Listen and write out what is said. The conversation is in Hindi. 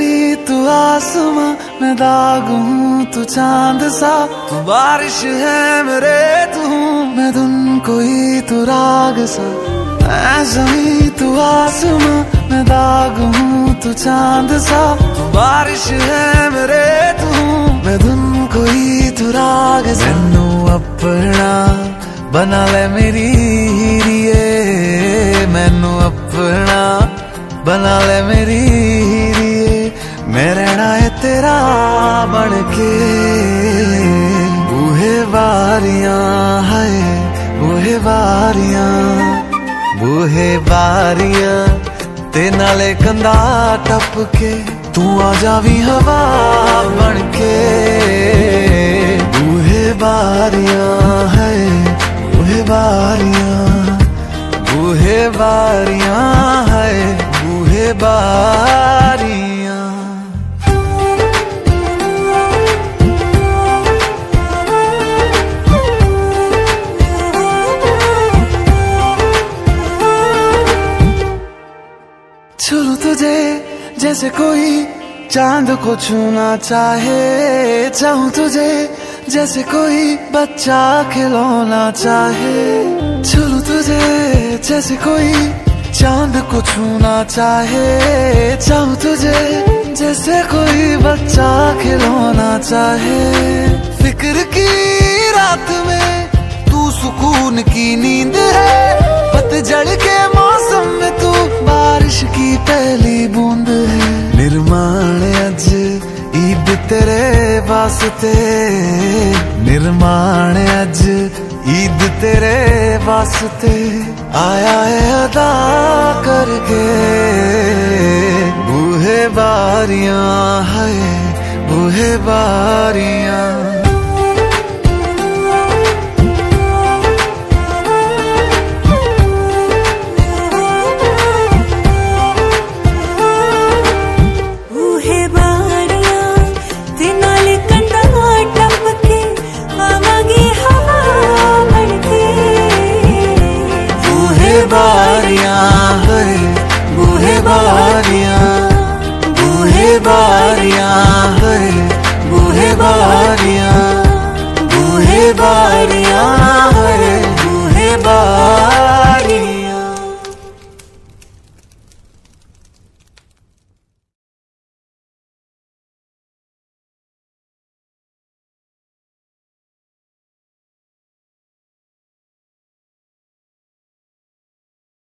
कोई तू आसमां, मैं दाग हूँ तू चांद सा। तू बारिश है मेरे तू हूँ मैं धुन कोई तू राग सा। मैं ज़मीं तू आसमां, मैं दाग हूँ तू चांद सा। तू बारिश है मेरे तू हूँ मैं धुन कोई तू राग सा। मैनू अपना बना ले मेरी हीरिए, मैनू अपना बना ले मेरी हीरिए। मैं रहना है तेरा बन के। बूहे बारियां है बूहे बारियां, बूहे बारियां ते नाले कंधा टप के। तू आ जावी हवा बन के। बूहे बारियां है बूहे बारियां, बूहे बारियां है बूहे बारियां। छू तुझे जैसे कोई चांद को छूना चाहे, चाहूं तुझे जैसे कोई बच्चा खिलौना चाहे। छू तुझे जैसे कोई चांद को छूना चाहे, चाहूं तुझे जैसे कोई बच्चा खिलौना चाहे। फिक्र की रात में तू सुकून की नींद है, पतझड़ के मौसम में तू बारिश की पहली बूंद है। निर्माण अज ईद तेरे वास्ते, निर्माण अज ईद तेरे वास्ते। आया है अदा करके। बूहे बारियां है बूहे बारियां, बारियां है बूहे बारियां, बूहे बारियां है बूहे बारियां।